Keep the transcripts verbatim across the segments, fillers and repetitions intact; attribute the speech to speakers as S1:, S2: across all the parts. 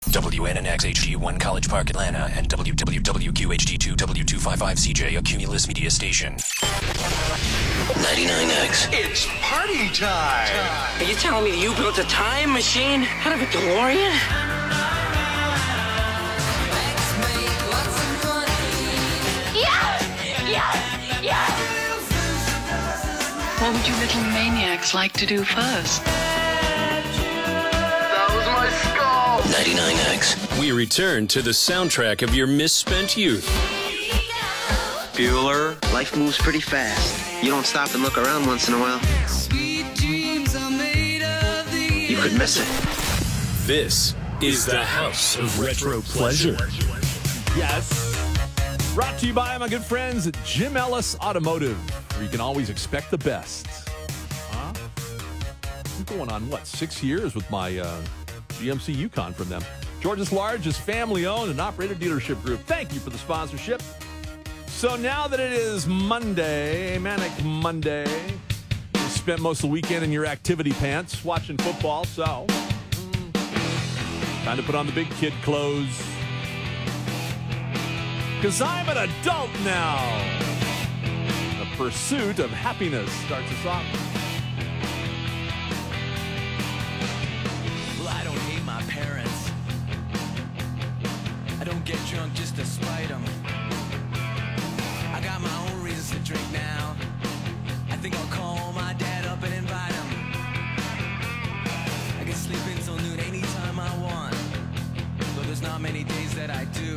S1: W N N X H D one College Park, Atlanta, and W W W Q H D two W two fifty-five C J, a Cumulus Media station. ninety-nine X.
S2: It's party time.
S3: Are you telling me that you built a time machine out of a DeLorean?
S4: Yes! Yes! Yes!
S5: What would you little maniacs like to do first?
S2: That was my skull.
S1: ninety-nine X.
S6: We return to the soundtrack of your misspent youth.
S7: Bueller, life moves pretty fast. You don't stop and look around once in a while. You could miss it.
S6: This is the House of Retro Pleasure.
S8: Yes. Brought to you by my good friends at Jim Ellis Automotive, where you can always expect the best. Huh? I'm going on, what, six years with my uh, G M C Yukon from them. Georgia's largest family-owned and operated dealership group. Thank you for the sponsorship. So now that it is Monday, Manic Monday, you spent most of the weekend in your activity pants watching football, so mm, time to put on the big kid clothes. Because I'm an adult now. The pursuit of happiness starts us off.
S9: Well, I don't hate my parents. I don't get drunk just to spite them. I got my own reasons to drink now. I think I'll call my dad up and invite him. I can sleep until noon anytime I want, though there's not many days that I do.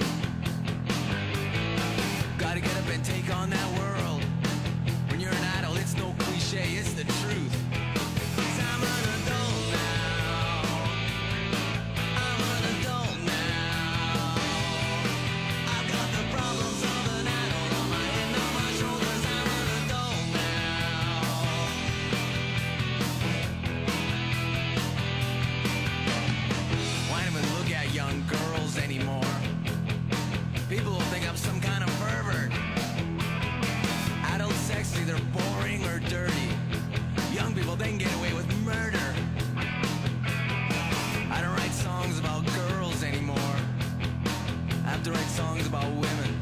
S9: Gotta get up and take on that world. When you're an adult, it's no cliche, it's the truth. 'Cause I'm an adult now. I'm an adult now. I've got the problems of an adult on my head, on my shoulders. I'm an adult now. Why don't we look at young girls anymore? People will think I'm some kind of pervert. Adult sex, either boring or dirty. Young people, they can get away with murder. I don't write songs about girls anymore. I have to write songs about women.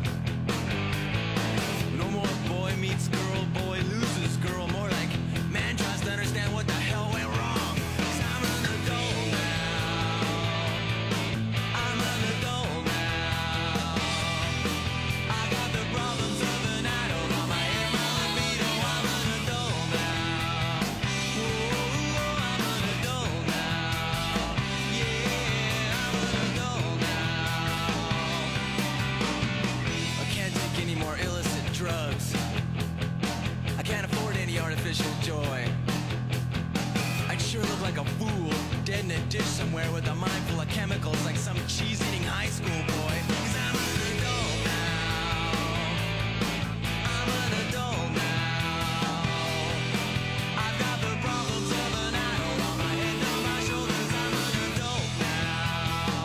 S9: No more boy meets girl, boy loses girl. More like man tries to understand what the hell went wrong. 'Cause I'm an adult now. I'm an adult now. I got the problems of an adult on my head, my libido. I'm an adult now. Whoa, I'm an adult now. Yeah, I'm an adult now. I can't take any more illicit drugs. I can't afford any artificial joy. I'd sure look like a fool, dead in a ditch somewhere with a mind full of chemicals like some cheese-eating high school boy. 'Cause I'm an adult now. I'm an adult now. I've got the problems of an adult on my head, on my shoulders. I'm an adult now.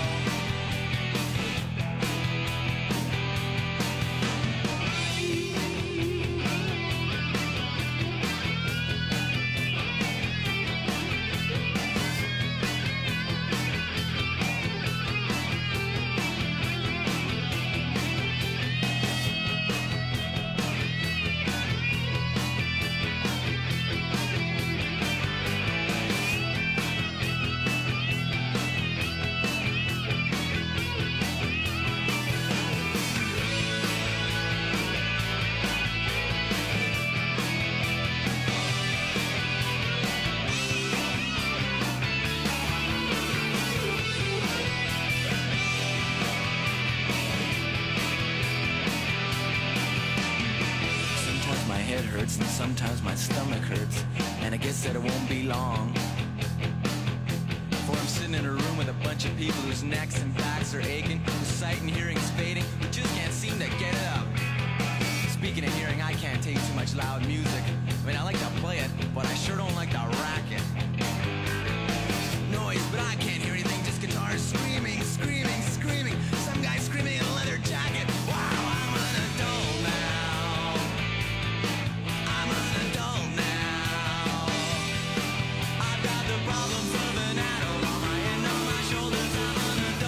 S9: Sometimes my head hurts and sometimes my stomach hurts, and I guess that it won't be long before I'm sitting in a room with a bunch of people whose necks and backs are aching, whose sight and hearing's fading, who just can't seem to get it up. Speaking of hearing, I can't take too much loud music. I mean, I like to play it, but I sure don't like to rack it. Noise, but I can't hear anything, just guitars screaming, screaming, screaming. Some guy screaming in a leather jacket. Wow, I'm an adult now. I'm an adult now. I've got the problems of an adult on my head, on my shoulders. I'm an adult.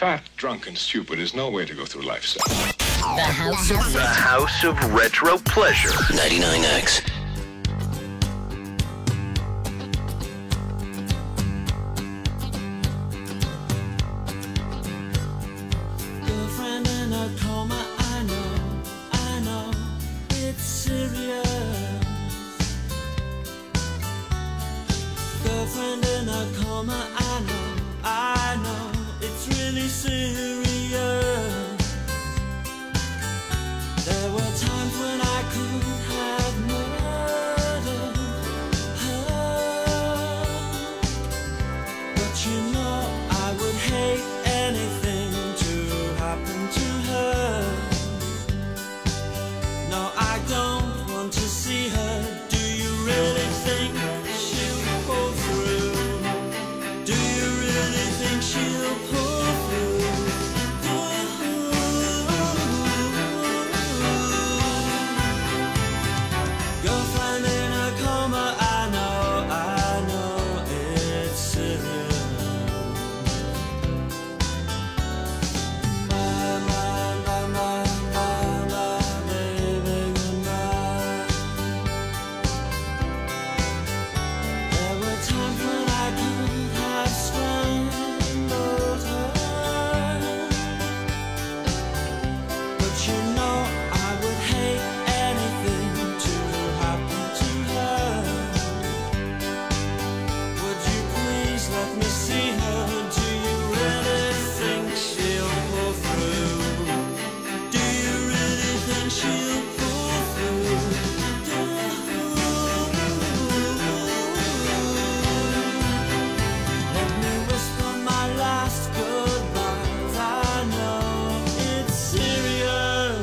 S10: Fat, drunk, and stupid is no way to go through life, sir.
S2: The House of, the House of Retro Pleasure.
S1: ninety-nine X.
S9: Girlfriend in a coma, I know, I know, it's serious. Girlfriend in a coma, I know, I know, it's really serious. There were times when I could have murdered her, but you know I would hate anything to happen to her. No, I don't want to see her. Do you really think she'll pull through? Do you really think she'll pull through? Girlfriend in a coma, I know, I know it's serious. My, my, my, my, my, my baby goodnight. There were times when I could have strangled her, but you know I would hate anything to happen to her. Would you please let me see her? Do you really think she'll pull through? Do you really think she'll pull through? Let me whisper my last goodbyes. I know it's serious.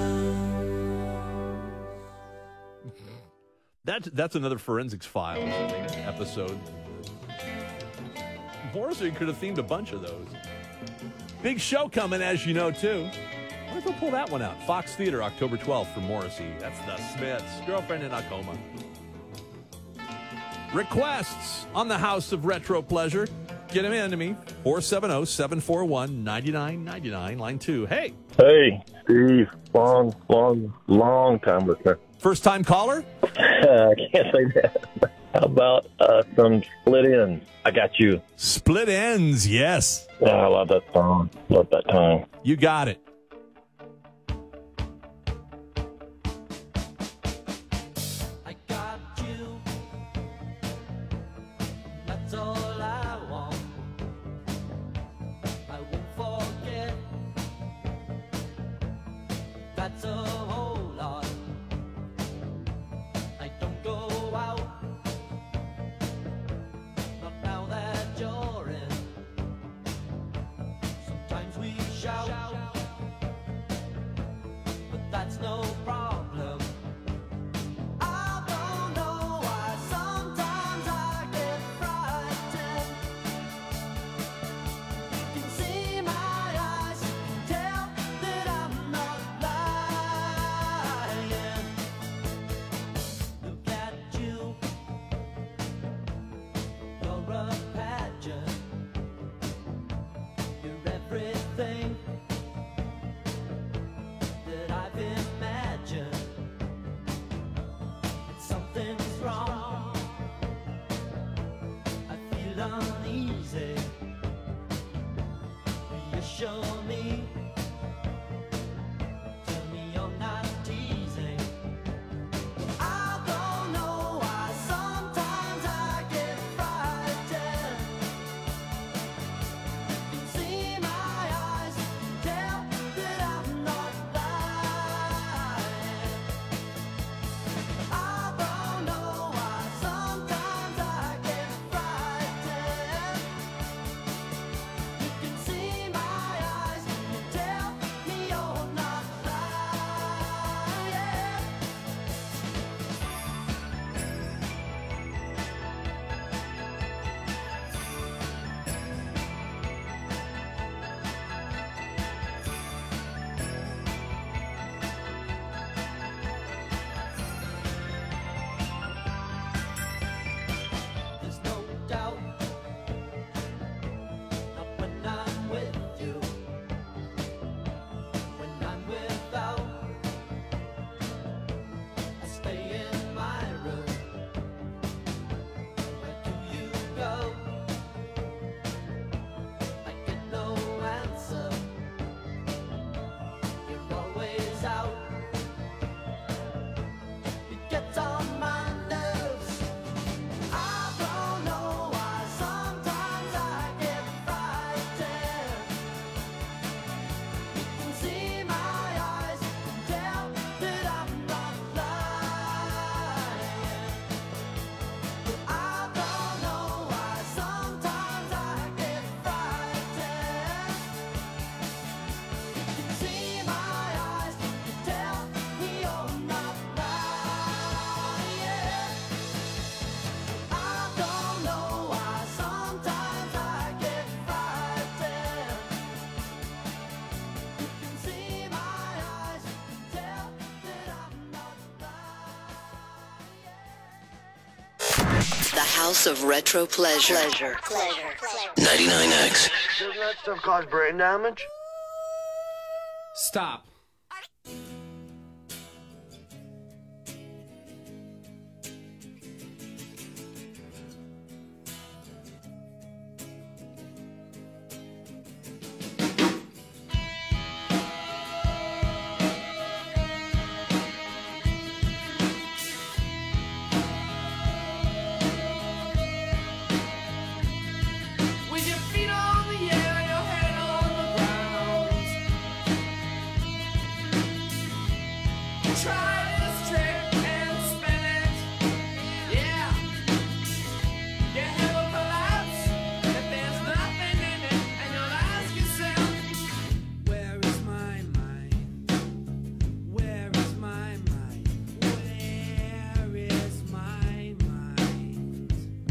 S8: That, that's another Forensics Files episode. Morrissey could have themed a bunch of those. Big show coming, as you know, too. Why don't we pull that one out? Fox Theater, October twelfth for Morrissey. That's the Smiths. Girlfriend in a coma. Requests on the House of Retro Pleasure. Get them in to me. four seven zero, seven four one, nine nine nine nine. Line two. Hey,
S11: Hey, Steve. Long, long, long time listener.
S8: first-time caller?
S11: I can't say that. How about uh, some split ends? I got you.
S8: Split Ends, yes.
S11: Oh, I love that song. Love that time.
S8: You got it.
S9: I got you. That's all I want. I won't forget. That's a whole lot. I don't go out. Not now that you're in. Sometimes we shout, but that's no problem. I don't know why sometimes I get frightened. You can see my eyes, tell that I'm not lying. Look at you, you're a pageant. You're everything that I've imagined. Something's wrong. I feel uneasy. Reassure me. Tell me you're not teasing. I don't know why sometimes I get frightened. You can see my eyes, tell that I'm not lying. I don't know why sometimes I get frightened. You can see my eyes,
S12: house of retro pleasure. Pleasure.
S1: Pleasure. ninety-nine X.
S2: Doesn't that stuff cause brain damage?
S13: Stop.
S9: With your feet on the air, your head on the ground. Try this trick and spin it. Yeah. Your head will collapse if there's nothing in it, and you'll ask yourself, where is my mind? Where is my mind? Where is my mind?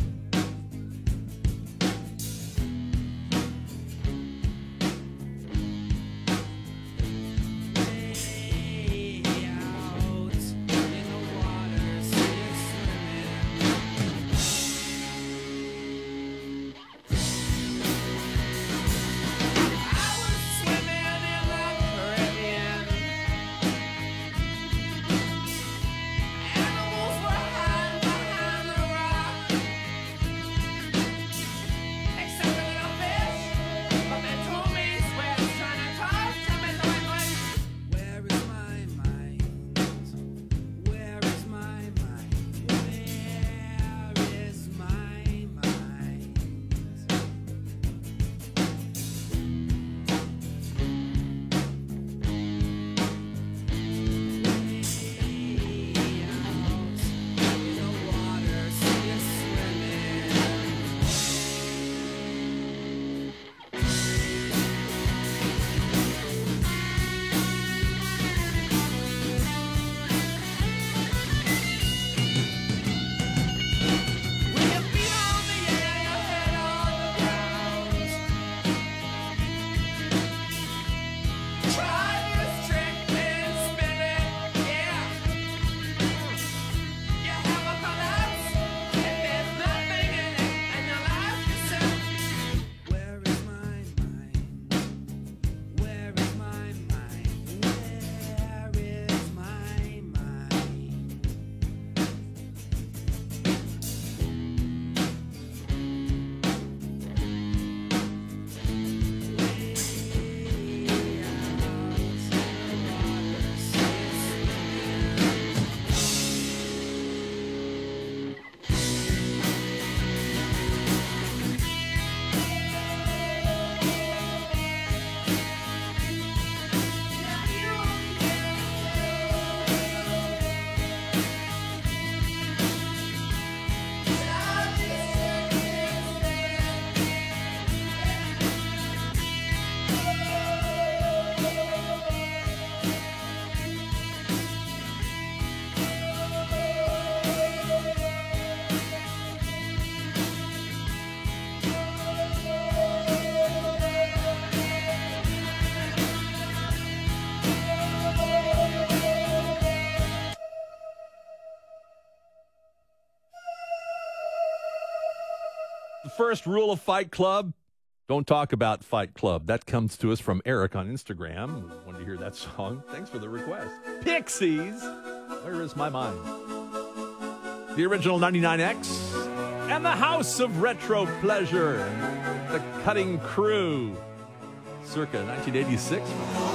S8: The first rule of Fight Club, don't talk about Fight Club. That comes to us from Eric on Instagram. Wanted to hear that song. Thanks for the request. Pixies, Where Is My Mind? The original ninety-nine X and the House of Retro Pleasure. The Cutting Crew, circa nineteen eighty-six.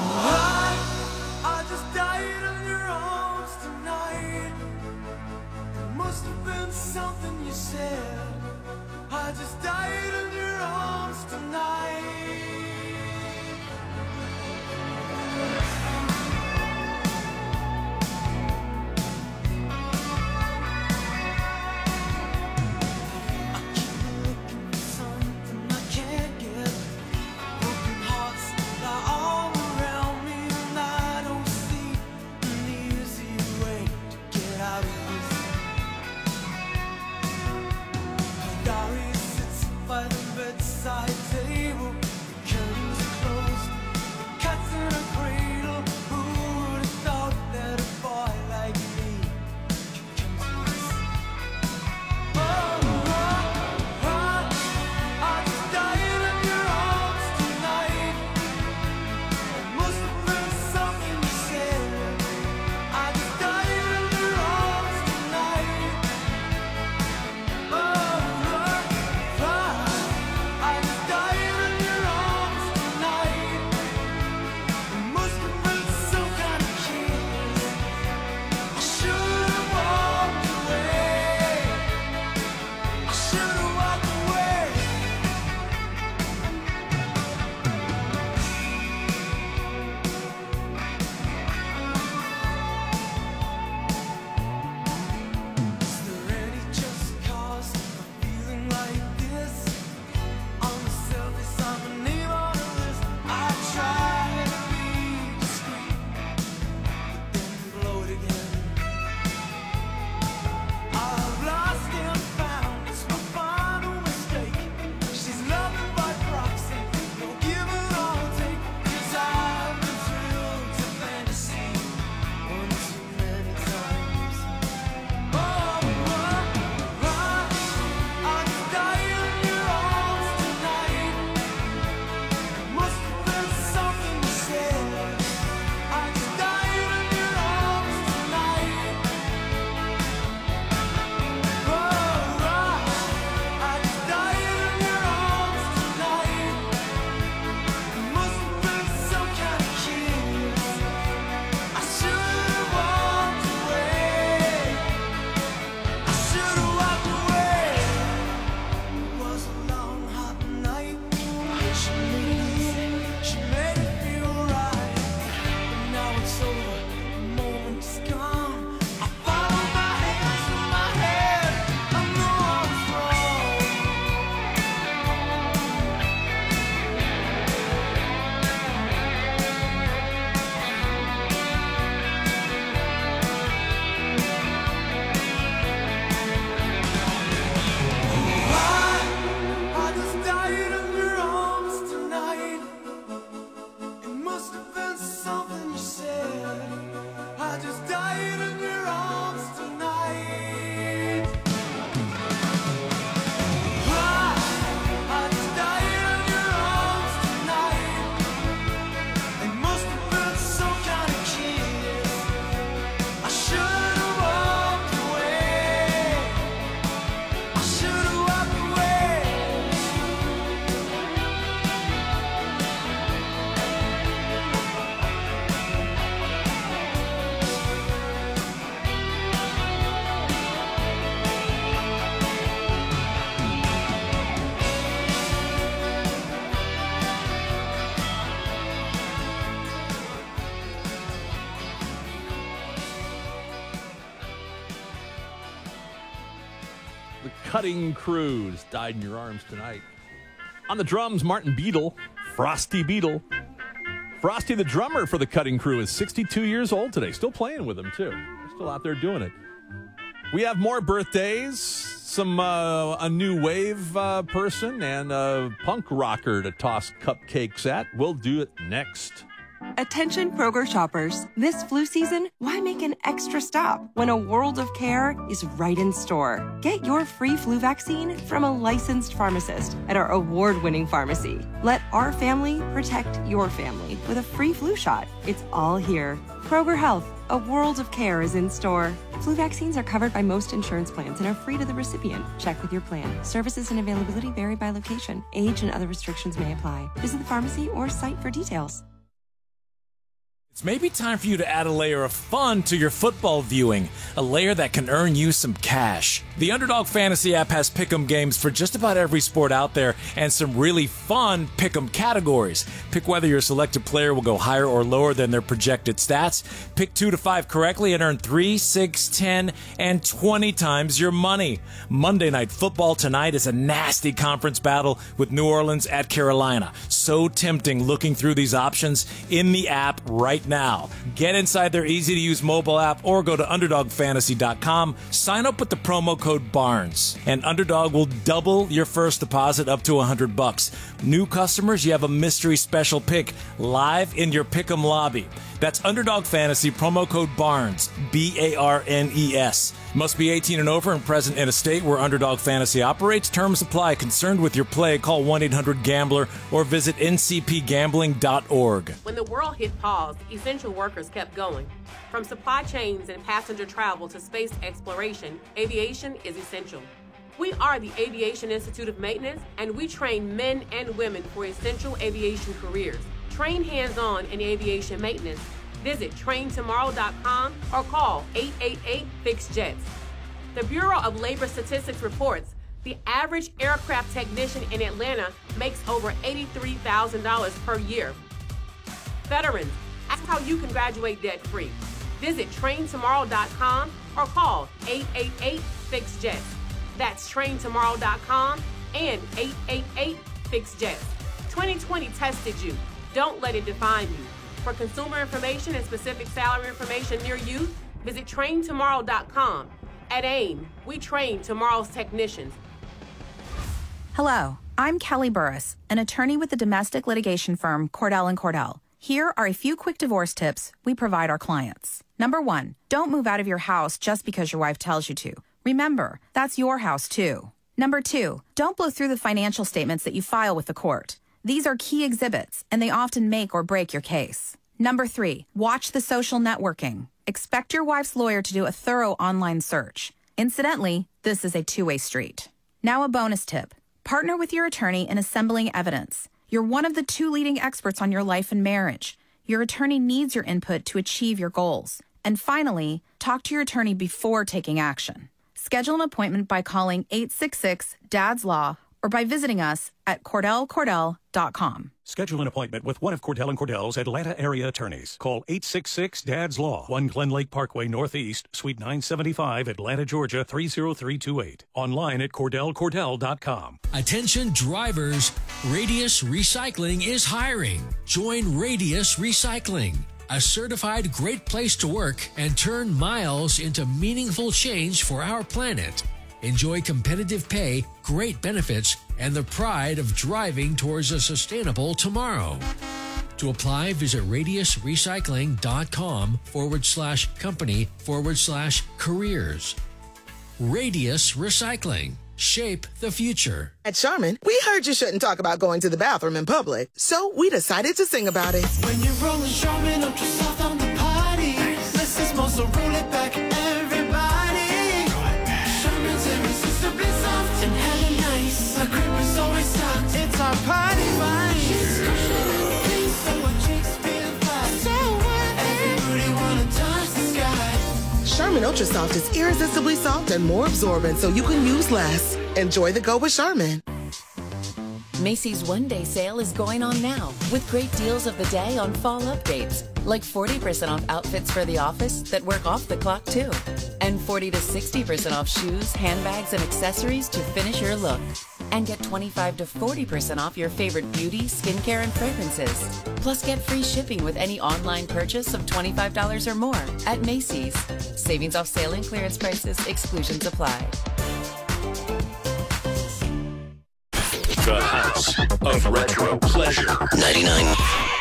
S9: I just died in your arms tonight. It must have been something you said. I just died in your arms tonight. I keep looking for something I can't get. Broken hearts lie all around me, and I don't see an easy way to get out of this. By the
S8: Cutting Crews died in your arms tonight. On the drums, Martin Beadle, Frosty Beadle. Frosty, the drummer for the Cutting Crew, is sixty-two years old today. Still playing with them, too. They're still out there doing it. We have more birthdays, some uh, a new wave uh, person, and a punk rocker to toss cupcakes at. We'll do it next.
S13: Attention Kroger shoppers. This flu season, why make an extra stop when a world of care is right in store? Get your free flu vaccine from a licensed pharmacist at our award-winning pharmacy. Let our family protect your family with a free flu shot. It's all here. Kroger Health, a world of care is in store. Flu vaccines are covered by most insurance plans and are free to the recipient. Check with your plan. Services and availability vary by location. Age and other restrictions may apply. Visit the pharmacy or site for details.
S14: It's maybe time for you to add a layer of fun to your football viewing, a layer that can earn you some cash. The Underdog Fantasy app has pick'em games for just about every sport out there and some really fun pick'em categories. Pick whether your selected player will go higher or lower than their projected stats. Pick two to five correctly and earn three, six, ten, and twenty times your money. Monday Night Football tonight is a nasty conference battle with New Orleans at Carolina. So tempting looking through these options in the app right now. Now, get inside their easy-to-use mobile app or go to underdog fantasy dot com. Sign up with the promo code BARNES, and Underdog will double your first deposit up to one hundred bucks. New customers, you have a mystery special pick live in your Pick'em lobby. That's Underdog Fantasy, promo code BARNES, B A R N E S. Must be eighteen and over and present in a state where Underdog Fantasy operates. Terms apply. Concerned with your play, call one eight hundred gambler or visit N C P gambling dot org.
S15: When the world hit pause, essential workers kept going. From supply chains and passenger travel to space exploration, aviation is essential. We are the Aviation Institute of Maintenance, and we train men and women for essential aviation careers. Train hands-on in aviation maintenance. Visit train tomorrow dot com or call eight eight eight, fix jets. The Bureau of Labor Statistics reports the average aircraft technician in Atlanta makes over eighty-three thousand dollars per year. Veterans, ask how you can graduate debt-free. Visit train tomorrow dot com or call eight eight eight, fix jets. That's train tomorrow dot com and eight eight eight, fix jets. twenty twenty tested you. Don't let it define you. For consumer information and specific salary information near you, visit train tomorrow dot com. At AIM, we train tomorrow's technicians.
S16: Hello, I'm Kelly Burris, an attorney with the domestic litigation firm Cordell and Cordell. Here are a few quick divorce tips we provide our clients. Number one, don't move out of your house just because your wife tells you to. Remember, that's your house too. Number two, don't blow through the financial statements that you file with the court. These are key exhibits, and they often make or break your case. Number three, watch the social networking. Expect your wife's lawyer to do a thorough online search. Incidentally, this is a two-way street. Now a bonus tip. Partner with your attorney in assembling evidence. You're one of the two leading experts on your life and marriage. Your attorney needs your input to achieve your goals. And finally, talk to your attorney before taking action. Schedule an appointment by calling eight six six, D A D S Law or by visiting us at cordell cordell dot com.
S17: Schedule an appointment with one of Cordell and Cordell's Atlanta area attorneys. Call eight six six, D A D S Law, one Glen Lake Parkway Northeast, Suite nine seventy-five, Atlanta, Georgia, three zero three two eight. Online at cordell cordell dot com.
S18: Attention drivers, Radius Recycling is hiring. Join Radius Recycling, a certified great place to work and turn miles into meaningful change for our planet. Enjoy competitive pay, great benefits, and the pride of driving towards a sustainable tomorrow. To apply, visit radius recycling dot com forward slash company forward slash careers. Radius Recycling. Shape the future.
S19: At Charmin, we heard you shouldn't talk about going to the bathroom in public, so we decided to sing about it.
S9: When you're rolling Charmin Ultra Soft on the party, let's just so roll it back, everybody. Charmin's irresistibly soft and hella nice. Our grip is always stocked. It's our party vibe. So our cheeks feel flat. So everybody wanna touch the sky.
S19: Charmin Ultra Soft is irresistibly soft and more absorbent, so you can use less. Enjoy the go with Charmin.
S20: Macy's one-day sale is going on now with great deals of the day on fall updates, Like forty percent off outfits for the office that work off the clock, too. And forty to sixty percent off shoes, handbags, and accessories to finish your look. And get twenty-five to forty percent off your favorite beauty, skincare, and fragrances. Plus, get free shipping with any online purchase of twenty-five dollars or more at Macy's. Savings off sale and clearance prices. Exclusions apply.
S6: The House of Retro Pleasure.
S1: ninety-nine.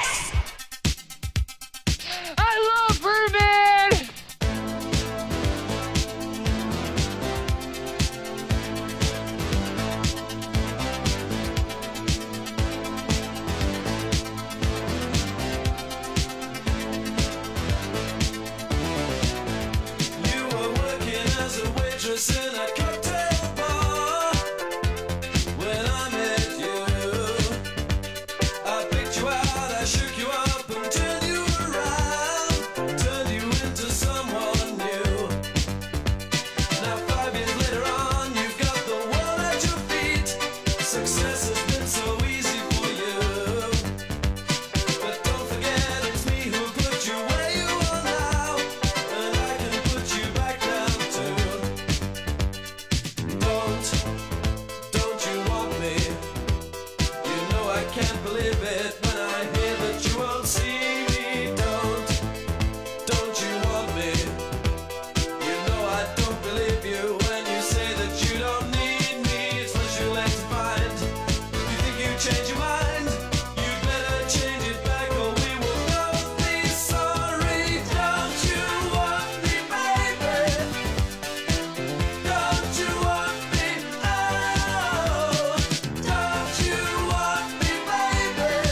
S4: I love Birdman!
S9: You were working as a waitress in a cocktail bar. When I met you, I picked you out, I shook you up and turned you around, turned you into someone new. Now five years later on, you've got the world at your feet. Success has been so easy for you. But don't forget it's me who put you where you are now, and I can put you back down too. Don't, don't you want me? You know I can't believe it when I hear that you won't see me. Don't, don't you want me? You know I don't believe you when you say that you don't need me. It's what you like to find. You think you change your mind? You better change it back or we will both be sorry. Don't you want me, baby? Don't you want me? Oh, don't you want me, baby?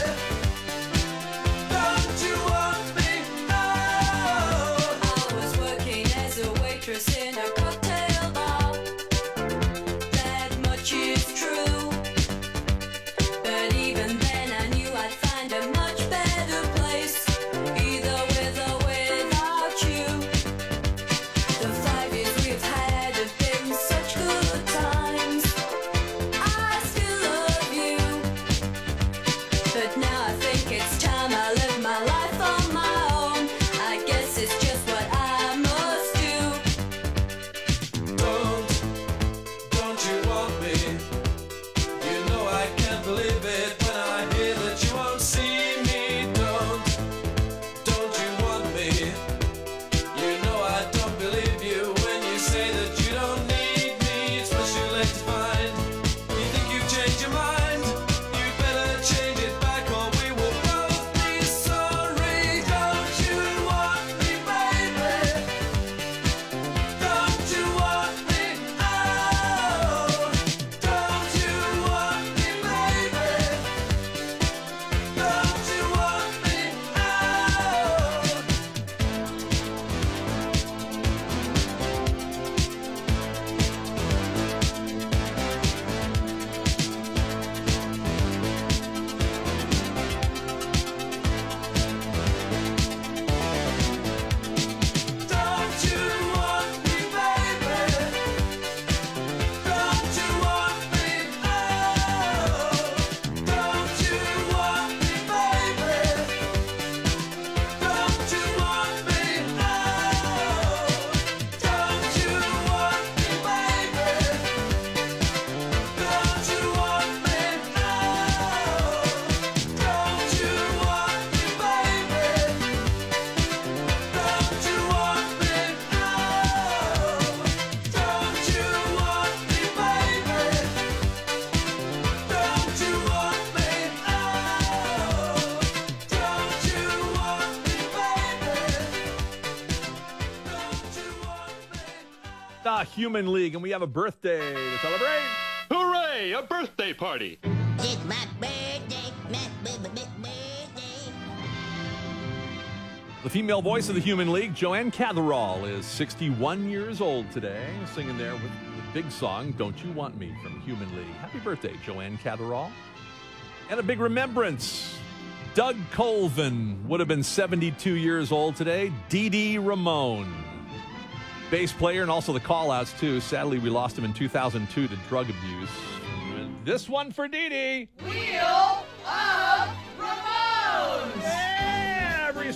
S9: Don't you want me? Oh. I was working as a waitress in a cocktail bar. That much is true. But even then I knew I'd find a much better place, either with or without you. The five years we've had have been such good times. I still love you, but now I think it's time I live my life on my own. I guess it's just what I must do. Don't, don't you want me? You know I can't believe it when I hear that you won't see me. Don't, don't you want me? You know I don't believe you when you say that you don't need me. It's what you like to find. You think you've changed your mind? You better change it back or we will both be sorry. Don't you want me, baby? Don't you want me? Oh, don't you want me, baby? Don't you want me? Oh. Don't you want me, baby? Don't you want me? Oh, don't you want me, baby? Don't you want me? Oh, don't you want me, baby? Don't you want me? Oh, don't you want me, baby? Don't you want me? Oh, don't you want me, baby? Don't you want me? Oh, don't you want me, baby?
S8: The Human League, and we have a birthday to celebrate.
S21: Hooray! A birthday party!
S22: It's my birthday, my birthday.
S8: The female voice of the Human League, Joanne Catherall, is sixty-one years old today, singing there with the big song, Don't You Want Me, from Human League. Happy birthday, Joanne Catherall. And a big remembrance. Doug Colvin would have been seventy-two years old today. Dee Dee Ramone, bass player, and also the call-outs, too. Sadly, we lost him in two thousand two to drug abuse. This one for Dee Dee.
S4: Wheel of Ramones!
S8: Every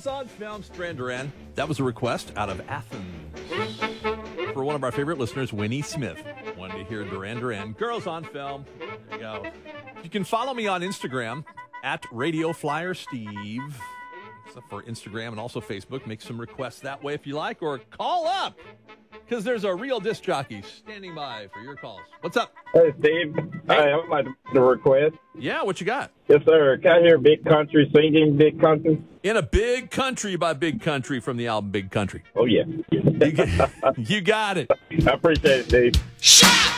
S8: Girls on Film, Duran Duran. That was a request out of Athens for one of our favorite listeners, Winnie Smith. Wanted to hear Duran Duran. Girls on Film. There you go. You can follow me on Instagram at Radio Flyer Steve. Except for Instagram and also Facebook. Make some requests that way if you like, or call up, because there's a real disc jockey standing by for your calls. What's up?
S3: Hey, Steve. Hey. I would like to request.
S8: Yeah, what you got?
S3: Yes, sir. Can I hear Big Country singing Big Country?
S8: In a Big Country by Big Country from the album Big Country.
S3: Oh, yeah.
S8: you, got, you got it.
S3: I appreciate it, Steve.
S8: Shut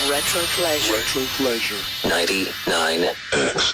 S12: Retro Pleasure.
S1: Retro Pleasure. ninety-nine X.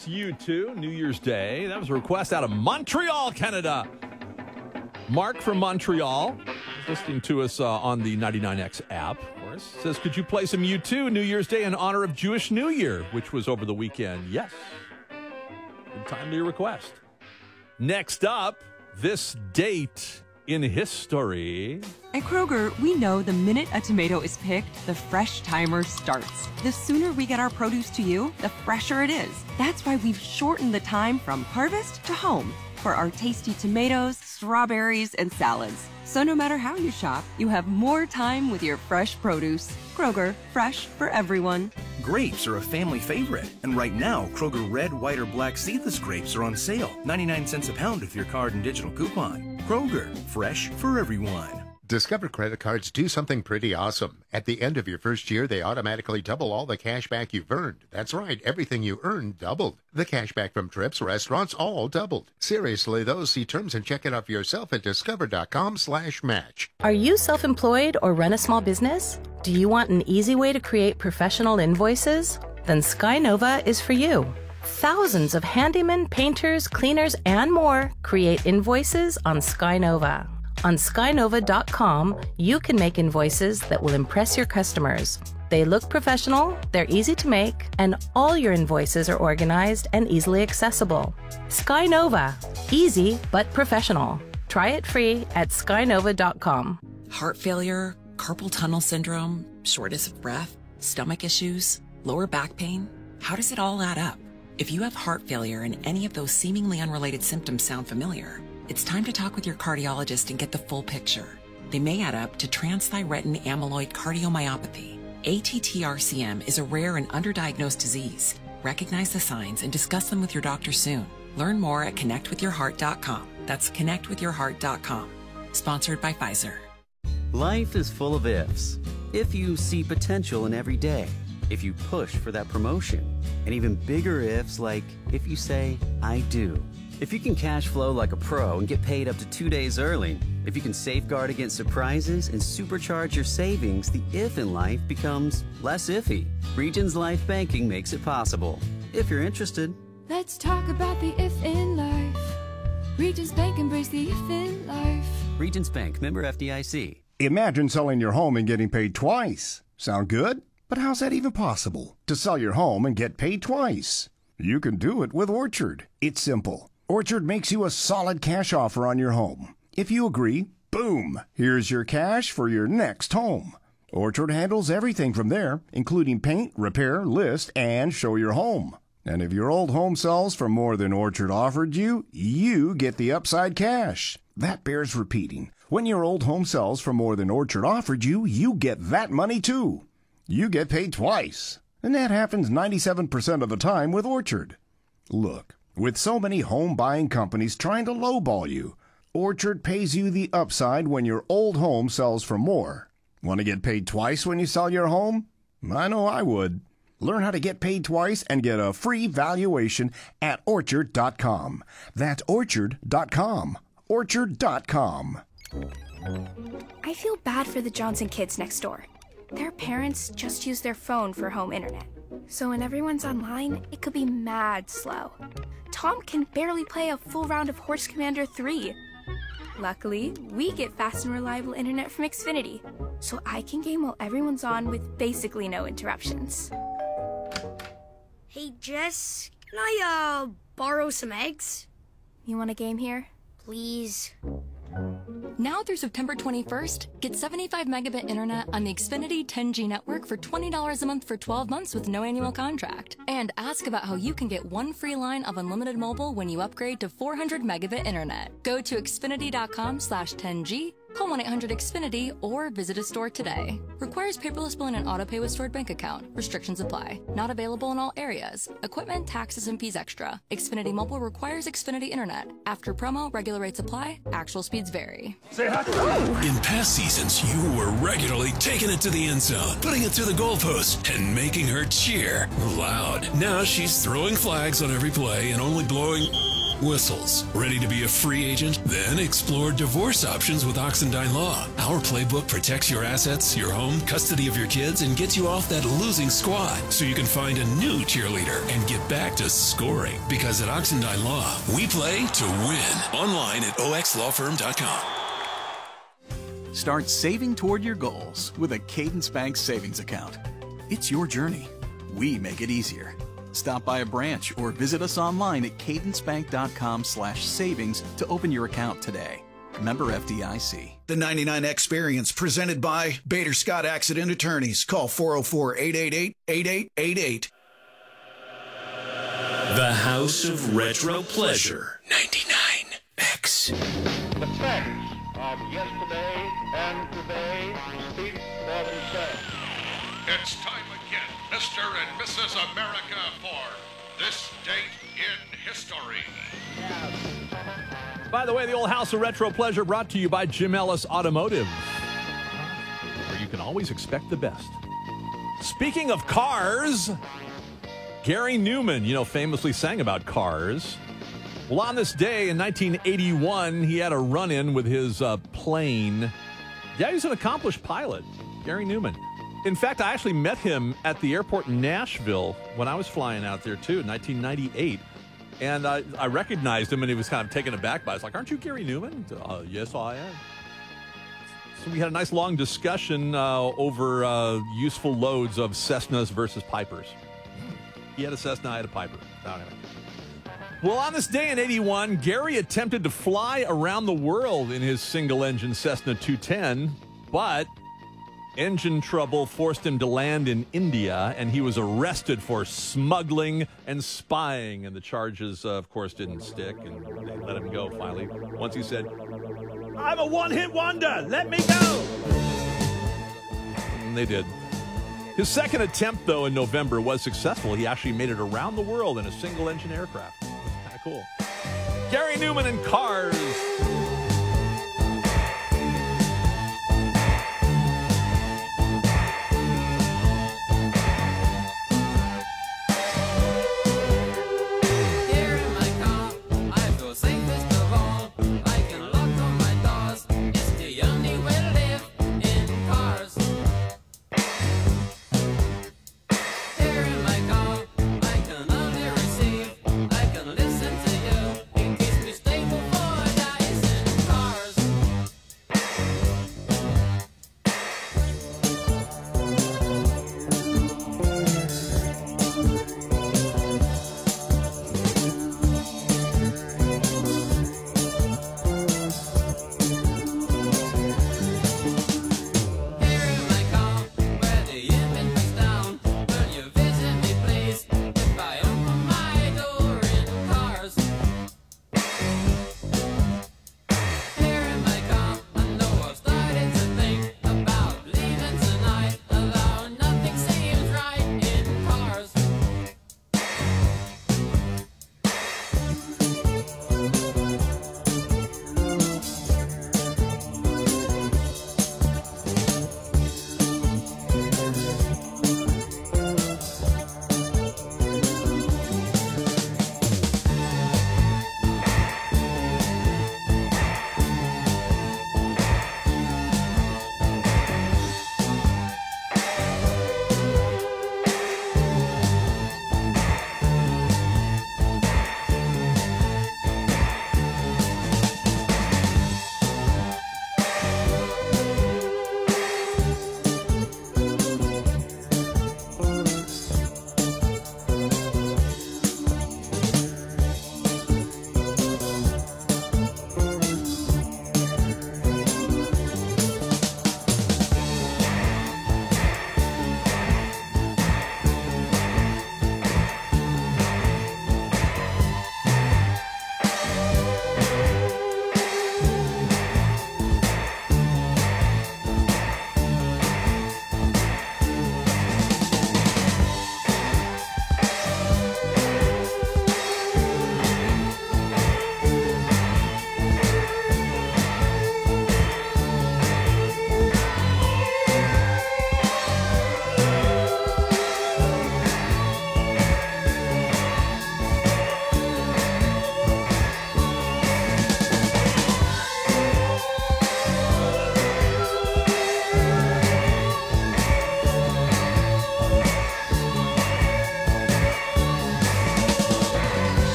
S8: It's U two, New Year's Day. That was a request out of Montreal, Canada. Mark from Montreal is listening to us uh, on the ninety-nine X app, of course. Says, could you play some U two New Year's Day in honor of Jewish New Year, which was over the weekend? Yes. Good timely request. Next up, this date in history.
S13: At Kroger, we know the minute a tomato is picked, the fresh timer starts. The sooner we get our produce to you, the fresher it is. That's why we've shortened the time from harvest to home for our tasty tomatoes, strawberries, and salads. So no matter how you shop, you have more time with your fresh produce. Kroger, fresh for everyone.
S5: Grapes are a family favorite, and right now, Kroger red, white, or black seedless grapes are on sale. ninety-nine cents a pound with your card and digital coupon. Kroger, fresh for everyone.
S7: Discover credit cards do something pretty awesome. At the end of your first year, they automatically double all the cash back you've earned. That's right, everything you earned doubled. The cash back from trips, restaurants, all doubled. Seriously, though, see terms and check it out for yourself at discover.com slash match.
S23: Are you self-employed or run a small business? Do you want an easy way to create professional invoices? Then Skynova is for you. Thousands of handymen, painters, cleaners, and more create invoices on Skynova. On skynova dot com, you can make invoices that will impress your customers. They look professional, they're easy to make, and all your invoices are organized and easily accessible. Skynova, easy but professional. Try it free at skynova dot com.
S24: Heart failure, carpal tunnel syndrome, shortness of breath, stomach issues, lower back pain. How does it all add up? If you have heart failure and any of those seemingly unrelated symptoms sound familiar, it's time to talk with your cardiologist and get the full picture. They may add up to transthyretin amyloid cardiomyopathy. A T T R C M is a rare and underdiagnosed disease. Recognize the signs and discuss them with your doctor soon. Learn more at connect with your heart dot com. That's connect with your heart dot com. Sponsored by Pfizer.
S25: Life is full of ifs. If you see potential in every day, if you push for that promotion, and even bigger ifs like if you say, I do. If you can cash flow like a pro and get paid up to two days early, if you can safeguard against surprises and supercharge your savings, the if in life becomes less iffy. Regions Life Banking makes it possible. If you're interested.
S26: Let's talk about the if in life. Regions Bank embrace the if in life.
S25: Regions Bank, member F D I C.
S27: Imagine selling your home and getting paid twice. Sound good? But how's that even possible? To sell your home and get paid twice? You can do it with Orchard. It's simple. Orchard makes you a solid cash offer on your home. If you agree, boom, here's your cash for your next home. Orchard handles everything from there, including paint, repair, list, and show your home. And if your old home sells for more than Orchard offered you, you get the upside cash. That bears repeating. When your old home sells for more than Orchard offered you, you get that money too. You get paid twice. And that happens ninety-seven percent of the time with Orchard. Look, with so many home buying companies trying to lowball you, Orchard pays you the upside when your old home sells for more. Want to get paid twice when you sell your home? I know I would. Learn how to get paid twice and get a free valuation at orchard dot com. That's orchard dot com. orchard dot com.
S28: I feel bad for the Johnson kids next door. Their parents just use their phone for home internet. So when everyone's online, it could be mad slow. Tom can barely play a full round of Horse Commander three. Luckily, we get fast and reliable internet from Xfinity, so I can game while everyone's on with basically no interruptions.
S29: Hey, Jess, can I, uh, borrow some eggs?
S28: You want a game here?
S29: Please.
S30: Now through September twenty-first, get seventy-five megabit internet on the Xfinity ten G network for twenty dollars a month for twelve months with no annual contract. And ask about how you can get one free line of unlimited mobile when you upgrade to four hundred megabit internet. Go to xfinity dot com slash ten G, call one eight hundred X Finity, or visit a store today. Requires paperless billing and auto pay with stored bank account. Restrictions apply. Not available in all areas. Equipment, taxes, and fees extra. Xfinity Mobile requires Xfinity Internet. After promo, regular rates apply. Actual speeds vary.
S6: In past seasons, you were regularly taking it to the end zone, putting it through the goalpost, and making her cheer loud. Now she's throwing flags on every play and only blowing whistles. Ready to be a free agent? Then explore divorce options with Oxendine Law. Our playbook protects your assets, your home, custody of your kids, and gets you off that losing squad so you can find a new cheerleader and get back to scoring. Because at Oxendine Law, we play to win. Online at O X law firm dot com.
S10: Start saving toward your goals with a Cadence Bank savings account. It's your journey. We make it easier. Stop by a branch or visit us online at cadencebank dot com slash savings to open your account today. Member F D I C.
S11: The ninety-nine Experience, presented by Bader Scott Accident Attorneys. Call four oh four, eight eight eight, eight eight eight eight.
S6: The House of Retro Pleasure. ninety-nine X.
S14: The facts of yesterday and today speak for themselves.
S15: It's time again, Mister and Missus America, for This Date in History.
S8: By the way, the old House of Retro Pleasure brought to you by Jim Ellis Automotive, where you can always expect the best. Speaking of cars, Gary Newman, you know, famously sang about cars. Well, on this day in nineteen eighty-one, he had a run-in with his uh, plane. Yeah, he's an accomplished pilot, Gary Newman. In fact, I actually met him at the airport in Nashville when I was flying out there, too, in nineteen ninety-eight. And I, I recognized him, and he was kind of taken aback by it. I was like, aren't you Gary Newman? Uh, yes, I am. So we had a nice long discussion uh, over uh, useful loads of Cessnas versus Pipers. He had a Cessna, I had a Piper. No, anyway. Well, on this day in eighty-one, Gary attempted to fly around the world in his single-engine Cessna two ten, but engine trouble forced him to land in India, and he was arrested for smuggling and spying, and the charges, uh, of course, didn't stick, and they let him go finally once he said, "I'm a one-hit wonder, let me go!" And they did. His second attempt, though, in November was successful. He actually made it around the world in a single-engine aircraft. Kind of cool. Gary Newman and Cars.
S9: Listen to you in case we stay before I die.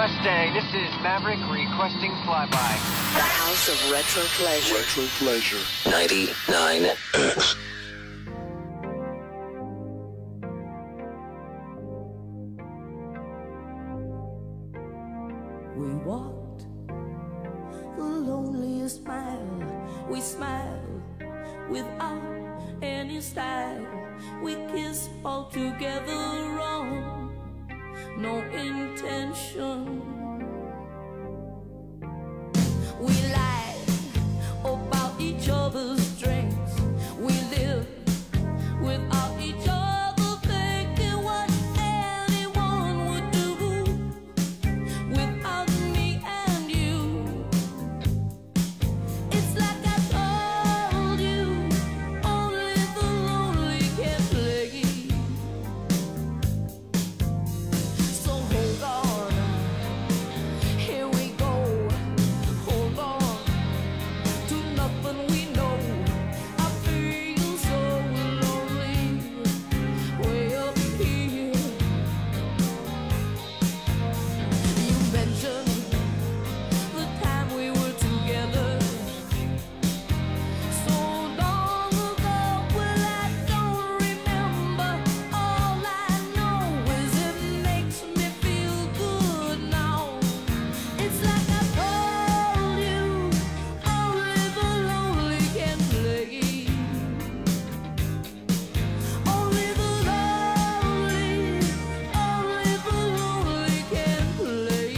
S2: Mustang, this is Maverick requesting flyby.
S12: The House of Retro Pleasure.
S3: Retro Pleasure.
S1: ninety-nine X.
S4: We walked the loneliest mile. We smiled without any style. We kissed all together wrong. No intention. We lied about each other's strengths. We lived without each other, thinking what anyone would do without me and you. It's like I told you, only the lonely can play. So hold on, here we go. Hold on to nothing we know. I feel so lonely way up here. You mentioned the time we were together so long ago. Well, I don't remember. All I know is it makes me feel good now. It's like I told you, only the lonely can play. Only the lonely, only the lonely can play.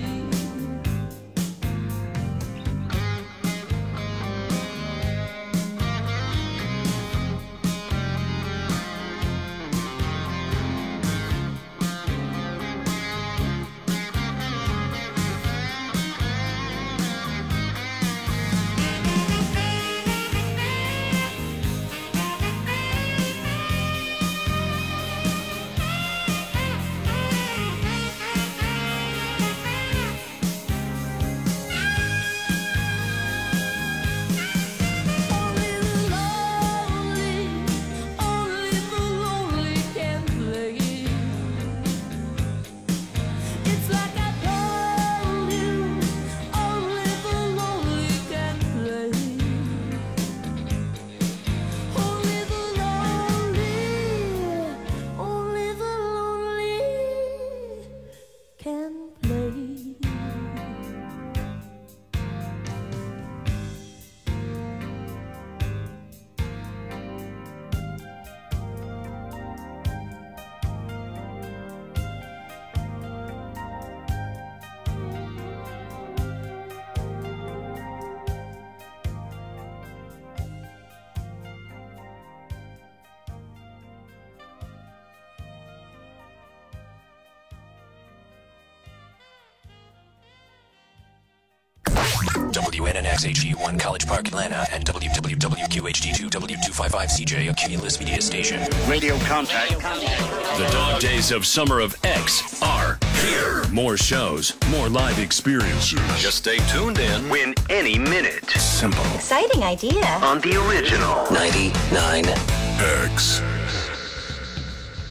S4: Only the lonely, only the lonely can play. It's like I told you, only the lonely can play. Only the lonely, only the lonely can play.
S1: W N N X H D one College Park, Atlanta, and W W W Q H D two W two fifty-five C J, a Cumulus Media station.
S16: Radio contact.
S17: The dog days of Summer of X are here. More shows, more live experiences.
S16: Just stay tuned in. Win any minute.
S17: Simple.
S12: Exciting idea.
S16: On the original
S1: ninety-nine
S17: X.